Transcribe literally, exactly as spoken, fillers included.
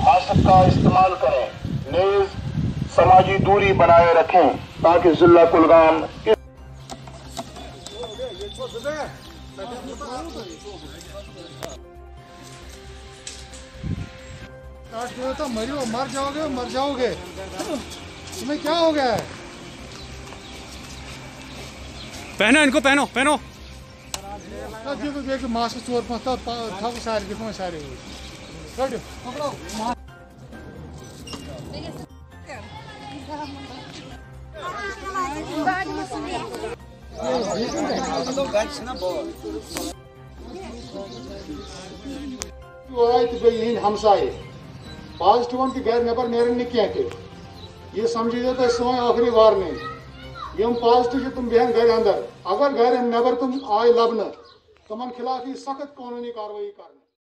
Mask का इस्तेमाल करें, नेज समाजी दूरी बनाए रखें ताकि जिला कुलगाम तो मरियो मर जाओगे मर जाओगे तुम्हें क्या हो गया है? पहनो इनको, पहनो पहनो देखो देखो मास्क चोर पहुंचता था सारे देखो सारे पकड़ो हमसाए पॉजिटिव कि घर नबर नेरन कह ये समझिए तो सोन आखिरी वार्निंग यम पॉजिटिव तुम बहन घर अंदर अगर घर नबर तुम आए लबन तुम खिलाफ सख्त कानूनी कार्रवाई कर।